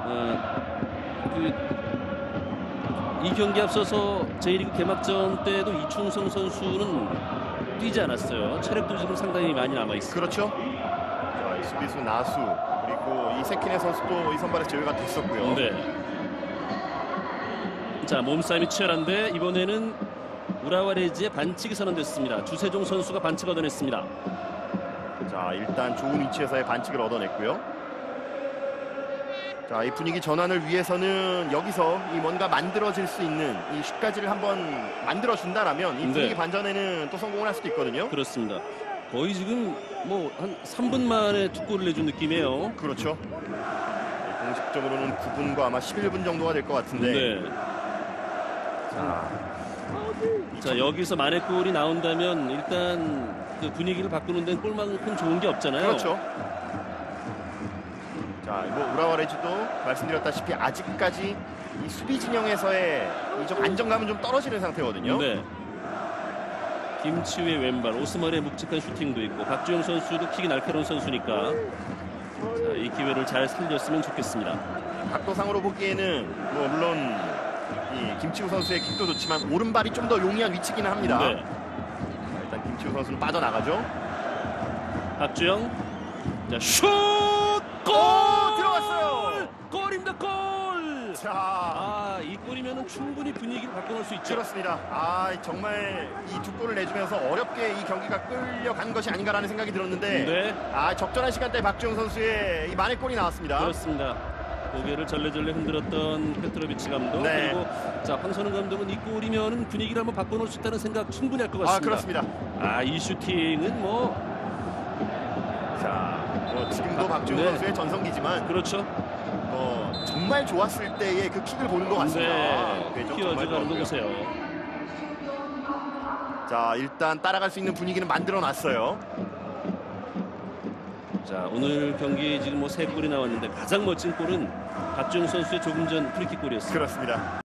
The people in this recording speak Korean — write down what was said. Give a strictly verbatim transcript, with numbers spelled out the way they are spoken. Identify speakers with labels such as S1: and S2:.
S1: 어, 그, 이 경기 앞서서 제이리그 개막전 때도 이충성 선수는 뛰지 않았어요. 체력도 지금 상당히 많이 남아 있습니다.
S2: 그렇죠. 자, 이 수비수 나수 그리고 이 세키네 선수도 이 선발에 제외가 됐었고요.
S1: 네. 자, 몸싸움이 치열한데 이번에는 우라와 레즈의 반칙이 선언됐습니다. 주세종 선수가 반칙 얻어냈습니다.
S2: 자, 일단 좋은 위치에서의 반칙을 얻어냈고요. 자, 이 분위기 전환을 위해서는 여기서 이 뭔가 만들어질 수 있는 이 슛까지를 한번 만들어준다라면 이 분위기
S1: 네.
S2: 반전에는 또 성공을 할 수도 있거든요.
S1: 그렇습니다. 거의 지금 뭐 한 삼 분 만에 두 골을 내준 느낌이에요.
S2: 그렇죠. 공식적으로는 구 분과 아마 십일 분 정도가 될 것 같은데.
S1: 네.
S2: 자,
S1: 자, 여기서 만회골이 나온다면 일단 그 분위기를 바꾸는 데는 골만큼 좋은 게 없잖아요.
S2: 그렇죠. 자, 뭐 우라와 레즈도 말씀드렸다시피 아직까지 이 수비 진영에서의 이 좀 안정감은 좀 떨어지는 상태거든요.
S1: 네. 김치우의 왼발, 오스만의 묵직한 슈팅도 있고 박주영 선수도 킥이 날카로운 선수니까 자, 이 기회를 잘 살렸으면 좋겠습니다.
S2: 각도상으로 보기에는 뭐 물론 이 김치우 선수의 킥도 좋지만 오른발이 좀 더 용이한 위치기는 합니다.
S1: 네.
S2: 자, 일단 김치우 선수는 빠져나가죠.
S1: 박주영, 자, 슛! 골!
S2: 오, 들어갔어요.
S1: 골입니다, 골!
S2: 자,
S1: 아, 이 골이면 충분히 분위기를 바꿔놓을 수 있죠.
S2: 그렇습니다. 아, 정말 이 두 골을 내주면서 어렵게 이 경기가 끌려간 것이 아닌가라는 생각이 들었는데
S1: 네.
S2: 아, 적절한 시간대에 박주영 선수의 이 만회골이 나왔습니다.
S1: 그렇습니다. 고개를 절레절레 흔들었던 페트로비치 감독.
S2: 네.
S1: 그리고 자, 황선우 감독은 이 골이면 분위기를 한번 바꿔놓을 수 있다는 생각 충분히 할 것 같습니다.
S2: 아, 그렇습니다.
S1: 아, 이 슈팅은 뭐
S2: 자, 뭐 지금도
S1: 아,
S2: 박주영
S1: 네.
S2: 선수의 전성기지만
S1: 그렇죠.
S2: 뭐 정말 좋았을 때의 그 킥을 보는 것 같습니다.
S1: 네.
S2: 네, 좀
S1: 키워져
S2: 정말
S1: 가는 거
S2: 좋았고요.
S1: 보세요.
S2: 자, 일단 따라갈 수 있는 분위기는 만들어 놨어요.
S1: 자, 오늘 경기 지금 뭐 세 골이 나왔는데 가장 멋진 골은 박주영 선수의 조금 전 프리킥 골이었습니다.
S2: 그렇습니다.